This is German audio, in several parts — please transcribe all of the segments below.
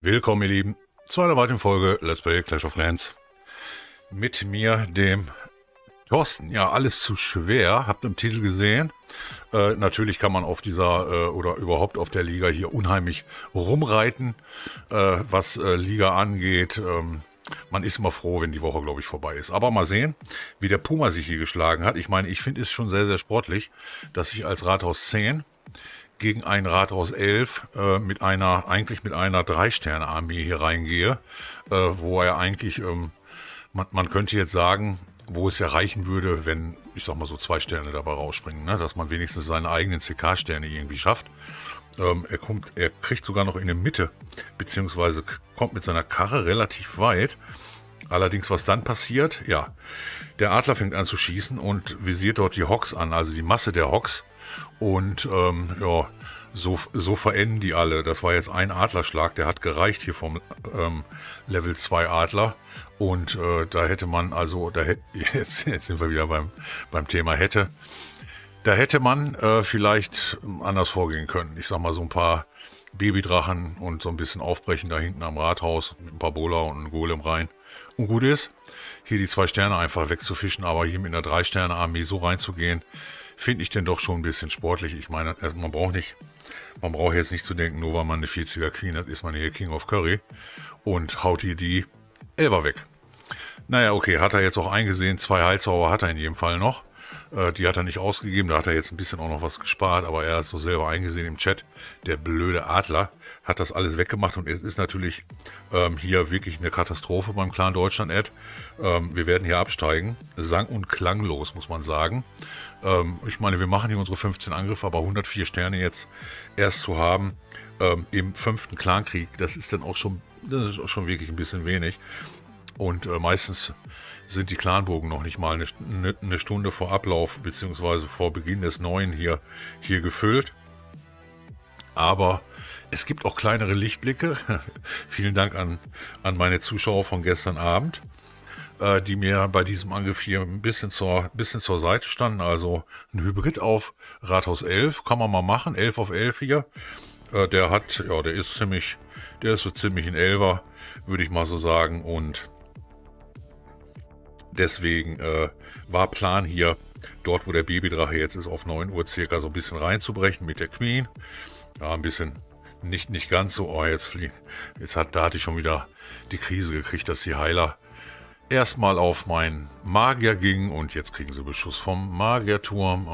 Willkommen, ihr Lieben, zu einer weiteren Folge Let's Play Clash of Clans. Mit mir, dem Thorsten. Ja, alles zu schwer, habt ihr im Titel gesehen. Natürlich kann man auf dieser oder überhaupt auf der Liga hier unheimlich rumreiten, was Liga angeht. Man ist immer froh, wenn die Woche, glaube ich, vorbei ist. Aber mal sehen, wie der Puma sich hier geschlagen hat. Ich meine, ich finde es schon sehr, sehr sportlich, dass ich als Rathaus 10 gegen ein Rathaus 11 mit einer 3-Sterne-Armee hier reingehe, wo er eigentlich, man könnte jetzt sagen, wo es ja reichen würde, wenn, ich sag mal so 2 Sterne dabei rausspringen, ne? Dass man wenigstens seine eigenen CK-Sterne irgendwie schafft. Er kriegt sogar noch in der Mitte, beziehungsweise kommt mit seiner Karre relativ weit. Allerdings, was dann passiert, ja, der Adler fängt an zu schießen und visiert dort die Hogs an, also die Masse der Hogs. Und ja, so verenden die alle. Das war jetzt ein Adlerschlag, der hat gereicht hier vom Level 2 Adler. Und da hätte man, also, jetzt sind wir wieder beim Thema hätte. Da hätte man vielleicht anders vorgehen können. Ich sag mal, so ein paar Babydrachen und so ein bisschen aufbrechen da hinten am Rathaus mit ein paar Bowler und einem Golem rein. Und gut ist, hier die 2 Sterne einfach wegzufischen, aber hier mit einer 3-Sterne-Armee so reinzugehen, finde ich denn doch schon ein bisschen sportlich. Ich meine, man braucht jetzt nicht zu denken, nur weil man eine 40er Queen hat, ist man hier King of Curry und haut hier die 11er weg. Naja, okay, hat er jetzt auch eingesehen, 2 Heilzauber hat er in jedem Fall noch. Die hat er nicht ausgegeben, da hat er jetzt ein bisschen auch noch was gespart, aber er hat es so selber eingesehen im Chat. Der blöde Adler hat das alles weggemacht und es ist natürlich hier wirklich eine Katastrophe beim Clan Deutschland-Ad. Wir werden hier absteigen, sang- und klanglos, muss man sagen. Ich meine, wir machen hier unsere 15 Angriffe, aber 104 Sterne jetzt erst zu haben im 5. Clankrieg, das ist auch schon wirklich ein bisschen wenig. Und meistens sind die Clanburgen noch nicht mal eine Stunde vor Ablauf bzw. vor Beginn des Neuen hier gefüllt. Aber es gibt auch kleinere Lichtblicke. Vielen Dank an meine Zuschauer von gestern Abend, die mir bei diesem Angriff hier ein bisschen zur Seite standen. Also ein Hybrid auf Rathaus 11 kann man mal machen. 11 auf 11 hier. Der ist so ziemlich ein Elfer, würde ich mal so sagen. Und deswegen war Plan hier, dort wo der Babydrache jetzt ist, auf 9 Uhr circa so ein bisschen reinzubrechen mit der Queen. Ja, ein bisschen nicht ganz so, da hatte ich schon wieder die Krise gekriegt, dass die Heiler erstmal auf meinen Magier gingen und jetzt kriegen sie Beschuss vom Magierturm.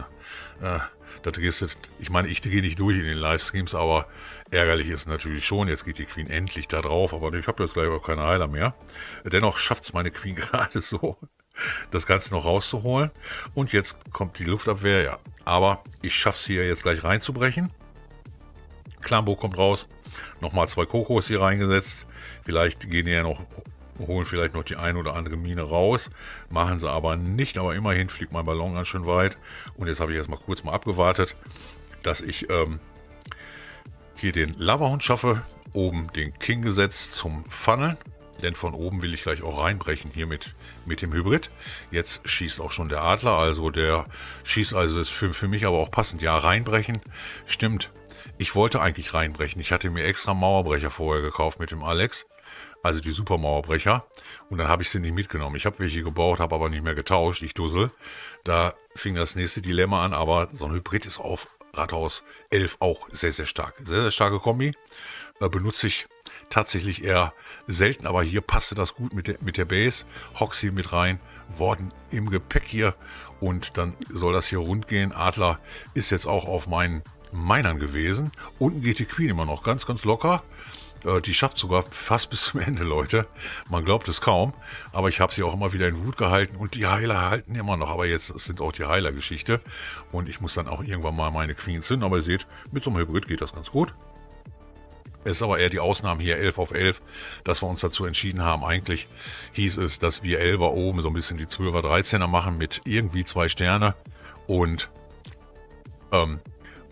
Ich meine, ich gehe nicht durch in den Livestreams, aber ärgerlich ist natürlich schon. Jetzt geht die Queen endlich da drauf, aber ich habe jetzt gleich auch keine Heiler mehr. Dennoch schafft es meine Queen gerade so, das Ganze noch rauszuholen. Und jetzt kommt die Luftabwehr, ja. Aber ich schaffe es hier jetzt gleich reinzubrechen. Clanburg kommt raus. Nochmal 2 Kokos hier reingesetzt. Vielleicht gehen die ja noch, holen vielleicht noch die ein oder andere Mine raus. Machen sie aber nicht. Aber immerhin fliegt mein Ballon ganz schön weit. Und jetzt habe ich erstmal kurz abgewartet, dass ich hier den Lavahund schaffe. Oben den King gesetzt zum Funneln. Denn von oben will ich gleich auch reinbrechen hier mit dem Hybrid. Jetzt schießt auch schon der Adler. Also der schießt, also ist für mich aber auch passend. Ja, reinbrechen. Stimmt. Ich wollte eigentlich reinbrechen. Ich hatte mir extra Mauerbrecher vorher gekauft mit dem Alex. Also die Supermauerbrecher. Und dann habe ich sie nicht mitgenommen. Ich habe welche gebaut, habe aber nicht mehr getauscht. Ich Dussel. Da fing das nächste Dilemma an. Aber so ein Hybrid ist auf Rathaus 11 auch sehr, sehr stark. Sehr, sehr starke Kombi. Benutze ich tatsächlich eher selten. Aber hier passte das gut mit der Base. Hogs hier mit rein. Worden im Gepäck hier. Und dann soll das hier rund gehen. Adler ist jetzt auch auf meinen Minern gewesen. Unten geht die Queen immer noch ganz, ganz locker. Die schafft sogar fast bis zum Ende, Leute. Man glaubt es kaum. Aber ich habe sie auch immer wieder in Wut gehalten. Und die Heiler halten immer noch. Aber jetzt sind auch die Heiler-Geschichte. Und ich muss dann auch irgendwann mal meine Queen zünden. Aber ihr seht, mit so einem Hybrid geht das ganz gut. Es ist aber eher die Ausnahme hier 11 auf 11, dass wir uns dazu entschieden haben. Eigentlich hieß es, dass wir 11er oben so ein bisschen die 12er, 13er machen mit irgendwie 2 Sterne. Und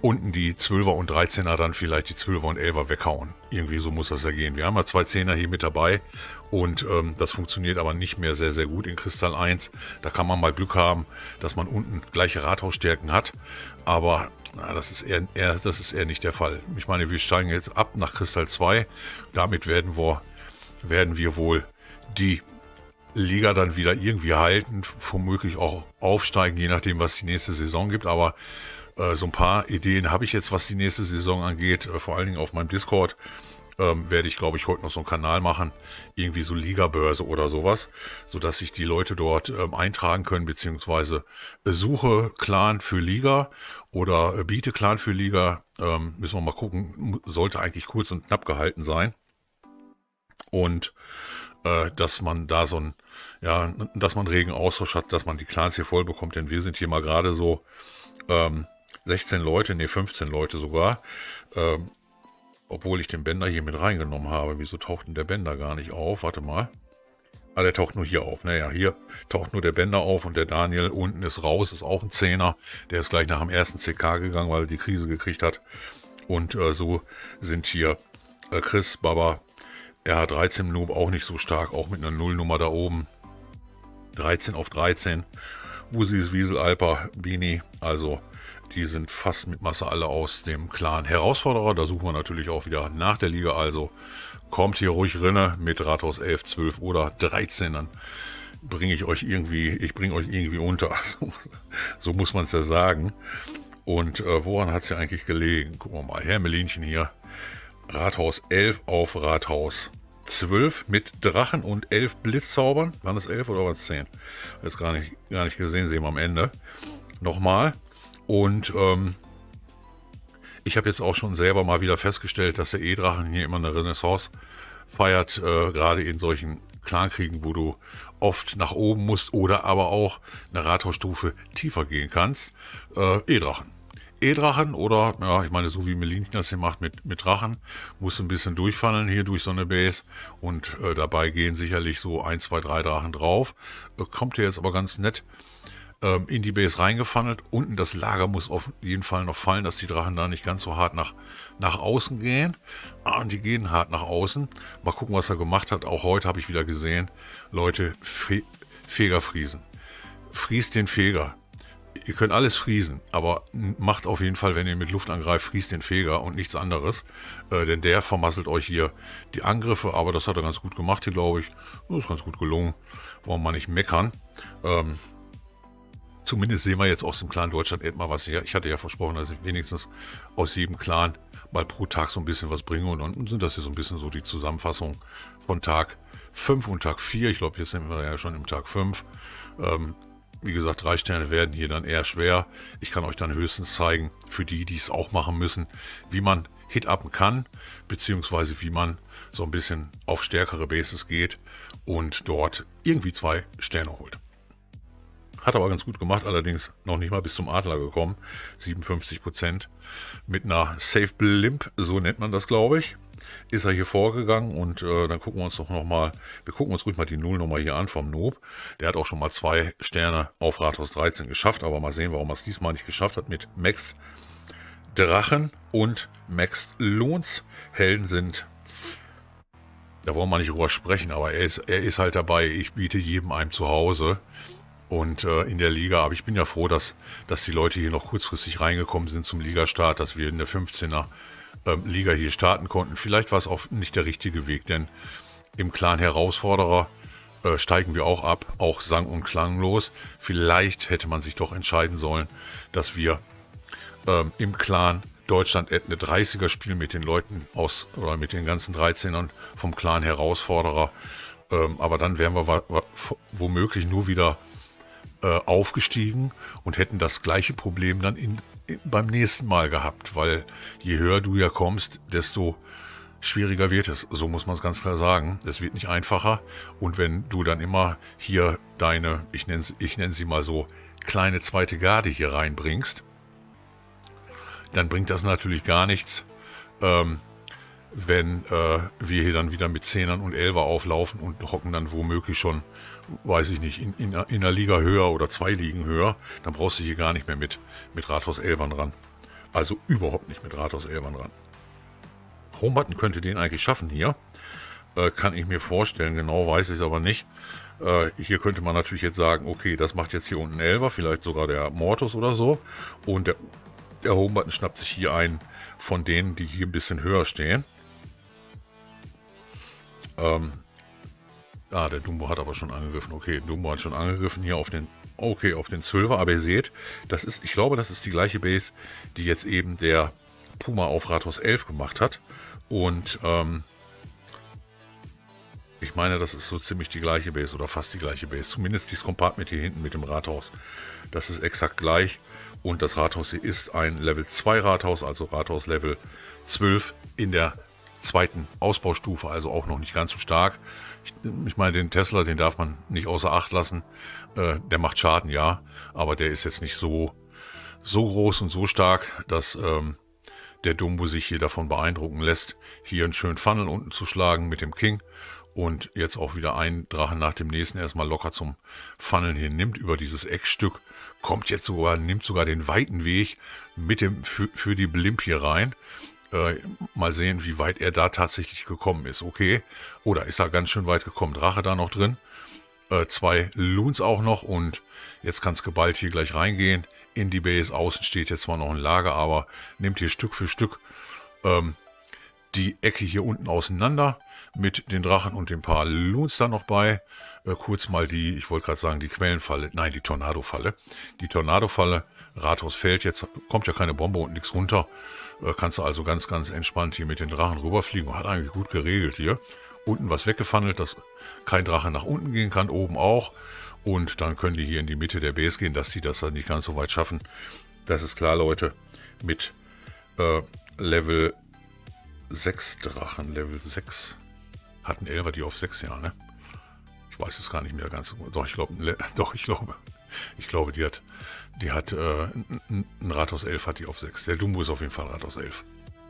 unten die 12er und 13er dann vielleicht die 12er und 11er weghauen. Irgendwie so muss das ja gehen. Wir haben ja 2 10er hier mit dabei und das funktioniert aber nicht mehr sehr, sehr gut in Kristall 1. Da kann man mal Glück haben, dass man unten gleiche Rathausstärken hat, aber das ist eher nicht der Fall. Ich meine, wir steigen jetzt ab nach Kristall 2. Damit werden wir wohl die Liga dann wieder irgendwie halten, womöglich auch aufsteigen, je nachdem, was die nächste Saison gibt. Aber so ein paar Ideen habe ich jetzt, was die nächste Saison angeht. Vor allen Dingen auf meinem Discord werde ich, glaube ich, heute noch so einen Kanal machen. Irgendwie so Liga-Börse oder sowas, sodass sich die Leute dort eintragen können, beziehungsweise suche Clan für Liga oder biete Clan für Liga. Müssen wir mal gucken. Sollte eigentlich kurz und knapp gehalten sein. Und dass man da dass man regen Austausch hat, dass man die Clans hier voll bekommt, denn wir sind hier mal gerade so 16 Leute, 15 Leute sogar, obwohl ich den Bender hier mit reingenommen habe. Wieso taucht denn der Bender gar nicht auf? Warte mal. Der taucht nur hier auf. Naja, hier taucht nur der Bender auf und der Daniel unten ist raus, ist auch ein Zehner. Der ist gleich nach dem ersten CK gegangen, weil er die Krise gekriegt hat. Und so sind hier Chris, Baba, RH13 Noob auch nicht so stark, auch mit einer Nullnummer da oben. 13 auf 13. Wusis, Wiesel, Alper, Bini, also die sind fast mit Masse alle aus dem Clan Herausforderer. Da suchen wir natürlich auch wieder nach der Liga, also kommt hier ruhig rinne mit Rathaus 11, 12 oder 13, dann bringe ich euch irgendwie unter. So muss man es ja sagen. Und woran hat es ja eigentlich gelegen? Gucken wir mal, Hermelinchen hier. Rathaus 11 auf Rathaus 12 mit Drachen und 11 Blitzzaubern. Waren das 11 oder war es 10? Jetzt gar nicht gesehen, sehen wir am Ende. Nochmal. Und ich habe jetzt auch schon selber mal wieder festgestellt, dass der E-Drachen hier immer eine Renaissance feiert. Gerade in solchen Clankriegen, wo du oft nach oben musst oder aber auch eine Rathausstufe tiefer gehen kannst. E-Drachen. E-Drachen oder, ja, ich meine, so wie Melinchen das hier macht mit Drachen, musst du ein bisschen durchfallen hier durch so eine Base und dabei gehen sicherlich so 1, 2, 3 Drachen drauf. Kommt hier jetzt aber ganz nett in die Base reingefunnelt. Unten das Lager muss auf jeden Fall noch fallen, dass die Drachen da nicht ganz so hart nach außen gehen. Und die gehen hart nach außen. Mal gucken, was er gemacht hat. Auch heute habe ich wieder gesehen, Leute, Feger friesen. Friest den Feger. Ihr könnt alles friesen, aber macht auf jeden Fall, wenn ihr mit Luft angreift, friest den Feger und nichts anderes. Denn der vermasselt euch hier die Angriffe, aber das hat er ganz gut gemacht hier, glaube ich. Das ist ganz gut gelungen. Wollen wir mal nicht meckern. Zumindest sehen wir jetzt aus dem Clan Deutschland etwa was. Ich hatte ja versprochen, dass ich wenigstens aus jedem Clan mal pro Tag so ein bisschen was bringe. Und dann sind das hier so ein bisschen so die Zusammenfassung von Tag 5 und Tag 4. Ich glaube, jetzt sind wir ja schon im Tag 5. Wie gesagt, 3 Sterne werden hier dann eher schwer. Ich kann euch dann höchstens zeigen, für die es auch machen müssen, wie man Hit-Upen kann, beziehungsweise wie man so ein bisschen auf stärkere Bases geht und dort irgendwie 2 Sterne holt. Hat aber ganz gut gemacht, allerdings noch nicht mal bis zum Adler gekommen. 57% mit einer Safe Blimp, so nennt man das, glaube ich. Ist er hier vorgegangen und dann gucken wir uns wir gucken uns ruhig mal die Nullnummer hier an vom Noob. Der hat auch schon mal 2 Sterne auf Rathaus 13 geschafft, aber mal sehen, warum er es diesmal nicht geschafft hat mit Maxed Drachen und Maxed Lohns. Helden sind, da wollen wir nicht drüber sprechen, aber er ist halt dabei. Ich biete jedem einem zu Hause und in der Liga, aber ich bin ja froh, dass die Leute hier noch kurzfristig reingekommen sind zum Ligastart, dass wir in der 15er Liga hier starten konnten. Vielleicht war es auch nicht der richtige Weg, denn im Clan Herausforderer steigen wir auch ab, auch sang- und klanglos. Vielleicht hätte man sich doch entscheiden sollen, dass wir im Clan Deutschland eine 30er spielen mit den Leuten oder mit den ganzen 13ern vom Clan Herausforderer. Aber dann wären wir womöglich nur wieder aufgestiegen und hätten das gleiche Problem dann beim nächsten Mal gehabt, weil je höher du ja kommst, desto schwieriger wird es. So muss man es ganz klar sagen. Es wird nicht einfacher. Und wenn du dann immer hier deine, ich nenne sie mal so, kleine zweite Garde hier reinbringst, dann bringt das natürlich gar nichts, wenn wir hier dann wieder mit 10ern und 11er auflaufen und hocken dann womöglich schon, weiß ich nicht, in einer Liga höher oder 2 Ligen höher, dann brauchst du hier gar nicht mehr mit Rathaus 11ern ran. Also überhaupt nicht mit Rathaus 11 ran. Homebutton könnte den eigentlich schaffen hier. Kann ich mir vorstellen, genau weiß ich es aber nicht. Hier könnte man natürlich jetzt sagen, okay, das macht jetzt hier unten 11er, vielleicht sogar der Mortus oder so. Und der Homebutton schnappt sich hier einen von denen, die hier ein bisschen höher stehen. Der Dumbo hat aber schon angegriffen. Okay, Dumbo hat schon angegriffen hier auf den 12er. Aber ihr seht, ich glaube, das ist die gleiche Base, die jetzt eben der Puma auf Rathaus 11 gemacht hat. Und ich meine, das ist so ziemlich die gleiche Base oder fast die gleiche Base. Zumindest dieses Compartment hier hinten mit dem Rathaus. Das ist exakt gleich. Und das Rathaus hier ist ein Level 2 Rathaus, also Rathaus Level 12 in der zweiten Ausbaustufe, also auch noch nicht ganz so stark. Ich meine, den Tesla, den darf man nicht außer Acht lassen. Der macht Schaden, ja, aber der ist jetzt nicht so groß und so stark, dass der Dumbo sich hier davon beeindrucken lässt, hier einen schönen Funnel unten zu schlagen mit dem King und jetzt auch wieder einen Drachen nach dem nächsten erstmal locker zum Funneln hier nimmt über dieses Eckstück, nimmt sogar den weiten Weg mit dem für die Blimp hier rein. Mal sehen, wie weit er da tatsächlich gekommen ist. Okay, oder ist er ganz schön weit gekommen. Drache da noch drin. 2 Loons auch noch und jetzt kann es geballt hier gleich reingehen. In die Base außen steht jetzt zwar noch ein Lager, aber nimmt hier Stück für Stück die Ecke hier unten auseinander mit den Drachen und den paar Loons da noch bei. Kurz mal ich wollte gerade sagen, die Quellenfalle, nein, die Tornado-Falle. Die Tornado-Falle, Rathaus fällt jetzt, kommt ja keine Bombe und nichts runter. Kannst du also ganz, ganz entspannt hier mit den Drachen rüberfliegen. Hat eigentlich gut geregelt hier. Unten was weggefunnelt, dass kein Drache nach unten gehen kann, oben auch. Und dann können die hier in die Mitte der Base gehen, dass die das dann nicht ganz so weit schaffen. Das ist klar, Leute. Mit Level 6 Drachen, Level 6 hatten 11er die auf 6, ja, ne? Ich weiß es gar nicht mehr ganz. Doch, ich glaube, die hat ein Rathaus 11 hat die auf 6. Der Dumbo ist auf jeden Fall Rathaus 11.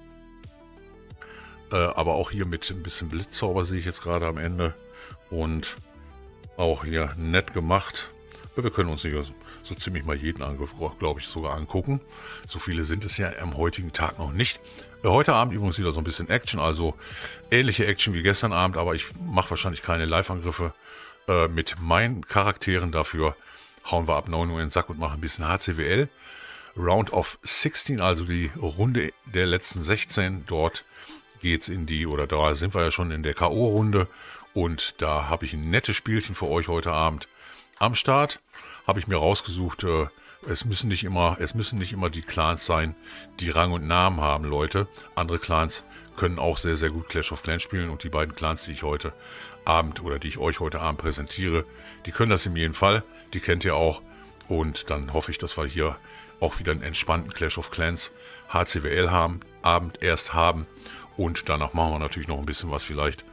Aber auch hier mit ein bisschen Blitzzauber sehe ich jetzt gerade am Ende. Und auch hier nett gemacht. Wir können uns hier so ziemlich mal jeden Angriff, glaube ich, sogar angucken. So viele sind es ja am heutigen Tag noch nicht. Heute Abend übrigens wieder so ein bisschen Action, also ähnliche Action wie gestern Abend, aber ich mache wahrscheinlich keine Live-Angriffe mit meinen Charakteren. Dafür hauen wir ab 9 Uhr in den Sack und machen ein bisschen HCWL. Round of 16, also die Runde der letzten 16. Dort geht's da sind wir ja schon in der K.O.-Runde. Und da habe ich ein nettes Spielchen für euch heute Abend am Start. Habe ich mir rausgesucht, es müssen nicht immer die Clans sein, die Rang und Namen haben, Leute. Andere Clans können auch sehr, sehr gut Clash of Clans spielen. Und die beiden Clans, die ich euch heute Abend präsentiere, die können das in jedem Fall. Die kennt ihr auch. Und dann hoffe ich, dass wir hier auch wieder einen entspannten Clash of Clans HCWL Abend erst haben. Und danach machen wir natürlich noch ein bisschen was vielleicht.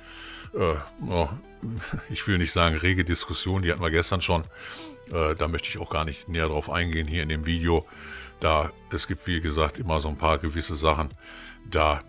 Ich will nicht sagen rege Diskussion, die hatten wir gestern schon. Da möchte ich auch gar nicht näher drauf eingehen hier in dem Video. Es gibt, wie gesagt, immer so ein paar gewisse Sachen. Da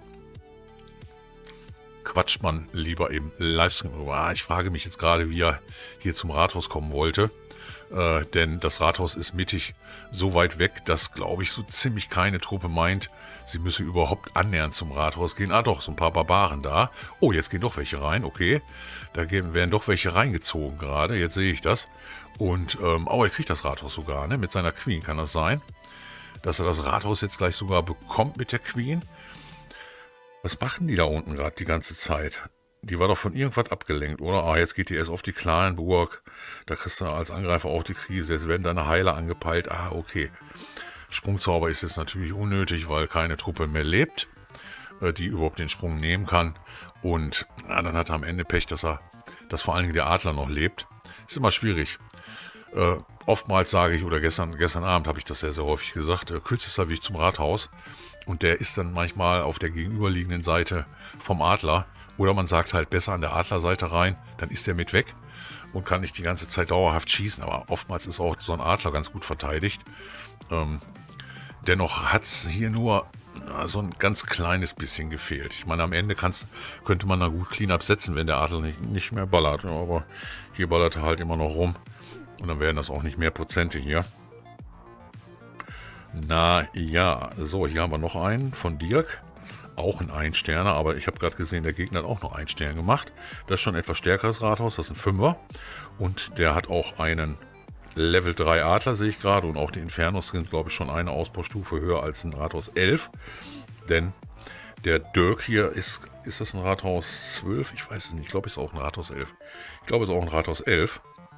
quatscht man lieber im Livestream drüber. Ich frage mich jetzt gerade, wie er hier zum Rathaus kommen wollte. Denn das Rathaus ist mittig so weit weg, dass, glaube ich, so ziemlich keine Truppe meint, sie müsse überhaupt annähernd zum Rathaus gehen. Doch, so ein paar Barbaren da. Oh, jetzt gehen doch welche rein, okay. Werden doch welche reingezogen gerade, jetzt sehe ich das. Und, er kriegt das Rathaus sogar, ne? Mit seiner Queen kann das sein. Dass er das Rathaus jetzt gleich sogar bekommt mit der Queen. Was machen die da unten gerade die ganze Zeit? Die war doch von irgendwas abgelenkt, oder? Jetzt geht die erst auf die Clanburg. Da kriegst du als Angreifer auch die Krise. Jetzt werden deine Heiler angepeilt. Okay. Sprungzauber ist jetzt natürlich unnötig, weil keine Truppe mehr lebt, die überhaupt den Sprung nehmen kann. Und dann hat er am Ende Pech, dass vor allen Dingen der Adler noch lebt. Ist immer schwierig. Oftmals sage ich, oder gestern Abend habe ich das sehr, sehr häufig gesagt, kürzester Weg zum Rathaus. Und der ist dann manchmal auf der gegenüberliegenden Seite vom Adler. Oder man sagt halt besser an der Adlerseite rein, dann ist der mit weg und kann nicht die ganze Zeit dauerhaft schießen. Aber oftmals ist auch so ein Adler ganz gut verteidigt. Dennoch hat es hier nur so ein ganz kleines bisschen gefehlt. Ich meine, am Ende könnte man da gut Cleanup setzen, wenn der Adler nicht mehr ballert. Aber hier ballert er halt immer noch rum. Und dann wären das auch nicht mehr Prozente hier. Na ja, so, hier haben wir noch einen von Dirk. Auch ein 1-Sterner, aber ich habe gerade gesehen, der Gegner hat auch noch 1 Stern gemacht. Das ist schon ein etwas stärkeres Rathaus, das ist ein 5er. Und der hat auch einen Level 3 Adler, sehe ich gerade. Und auch die Infernos sind, glaube ich, schon eine Ausbaustufe höher als ein Rathaus 11. Denn der Dirk hier ist das ein Rathaus 12? Ich weiß es nicht, ich glaube, es ist auch ein Rathaus 11. Ich glaube, es ist auch ein Rathaus 11.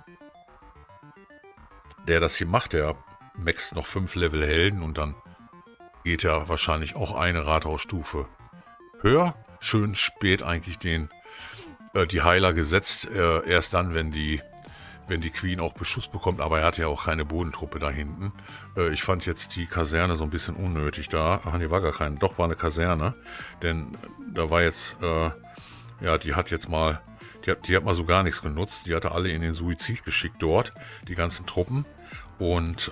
Der das hier macht, der maxt noch 5 Level Helden und dann geht er wahrscheinlich auch eine Rathausstufe höher. Schön spät eigentlich die Heiler gesetzt. Erst dann, wenn die Queen auch Beschuss bekommt. Aber er hat ja auch keine Bodentruppe da hinten. Ich fand jetzt die Kaserne so ein bisschen unnötig da. Ach nee, war gar keine. Doch, war eine Kaserne. Denn da war jetzt, ja, die hat mal so gar nichts genutzt. Die hatte alle in den Suizid geschickt dort. Die ganzen Truppen. Und,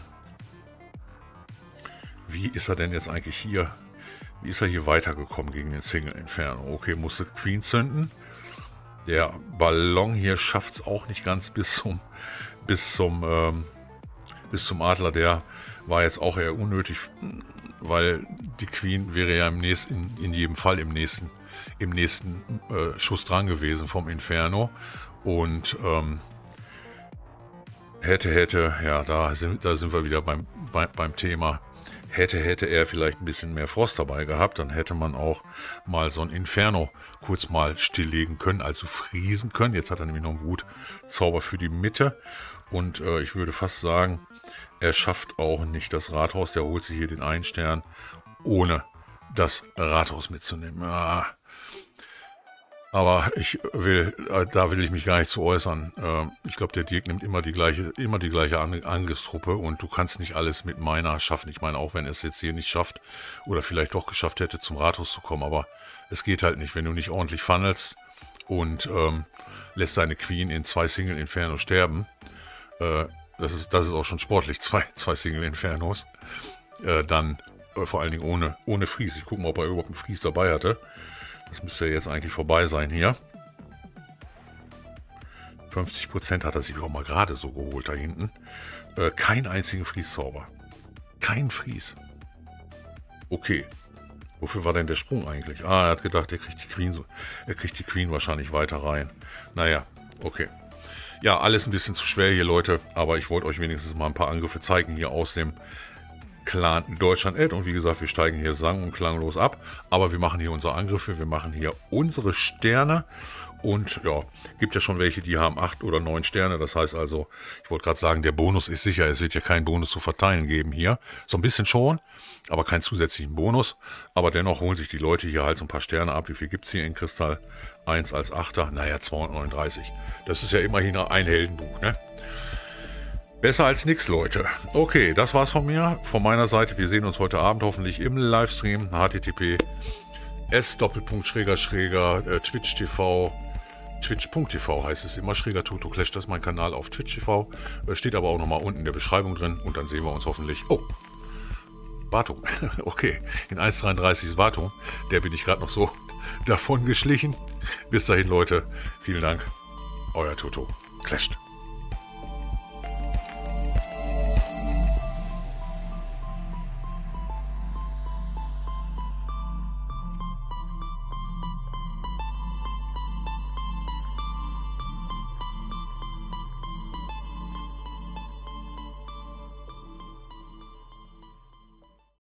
wie ist er denn jetzt eigentlich hier? Wie ist er hier weitergekommen gegen den Single Inferno? Okay, musste Queen zünden. Der Ballon hier schafft es auch nicht ganz bis zum Adler. Der war jetzt auch eher unnötig, weil die Queen wäre ja in jedem Fall im nächsten Schuss dran gewesen vom Inferno. Und hätte, ja, da sind wir wieder beim Thema. Hätte er vielleicht ein bisschen mehr Frost dabei gehabt, dann hätte man auch mal so ein Inferno kurz mal stilllegen können, also friesen können. Jetzt hat er nämlich noch einen Wutzauber für die Mitte. Und ich würde fast sagen, er schafft auch nicht das Rathaus. Der holt sich hier den 1 Stern, ohne das Rathaus mitzunehmen. Ah. Aber da will ich mich gar nicht zu äußern. Ich glaube, der Dirk nimmt immer die gleiche Angriffstruppe und du kannst nicht alles mit meiner schaffen. Ich meine, auch wenn er es jetzt hier nicht schafft oder vielleicht doch geschafft hätte, zum Rathaus zu kommen, aber es geht halt nicht, wenn du nicht ordentlich funnelst und lässt deine Queen in 2 Single Inferno sterben. Das ist auch schon sportlich, zwei Single Infernos. Dann vor allen Dingen ohne Fries. Ich gucke mal, ob er überhaupt einen Fries dabei hatte. Das müsste ja jetzt eigentlich vorbei sein hier. 50% hat er sich auch mal gerade so geholt da hinten. Keinen einzigen Frieszauber. Kein Fries. Okay. Wofür war denn der Sprung eigentlich? Ah, er hat gedacht, er kriegt die Queen wahrscheinlich weiter rein. Naja, okay. Ja, alles ein bisschen zu schwer hier, Leute. Aber ich wollte euch wenigstens mal ein paar Angriffe zeigen hier aus dem Clan Deutschland Ad. Und wie gesagt, wir steigen hier sang- und klanglos ab. Aber wir machen hier unsere Angriffe, wir machen hier unsere Sterne. Und ja, gibt ja schon welche, die haben 8 oder 9 Sterne. Das heißt also, ich wollte gerade sagen, der Bonus ist sicher. Es wird ja keinen Bonus zu verteilen geben hier. So ein bisschen schon, aber keinen zusätzlichen Bonus. Aber dennoch holen sich die Leute hier halt so ein paar Sterne ab. Wie viel gibt es hier in Kristall? 1 als 8er, naja, 239. Das ist ja immerhin ein Heldenbuch, ne? Besser als nix, Leute. Okay, das war's von mir, von meiner Seite. Wir sehen uns heute Abend hoffentlich im Livestream. http://Twitch TV. Twitch.tv heißt es immer, Schräger Toto Clash, das ist mein Kanal auf Twitch TV. Steht aber auch nochmal unten in der Beschreibung drin und dann sehen wir uns hoffentlich. Oh, Wartung. Okay, in 1,33 ist Wartung. Der bin ich gerade noch so davon geschlichen. Bis dahin, Leute. Vielen Dank. Euer Toto Clasht.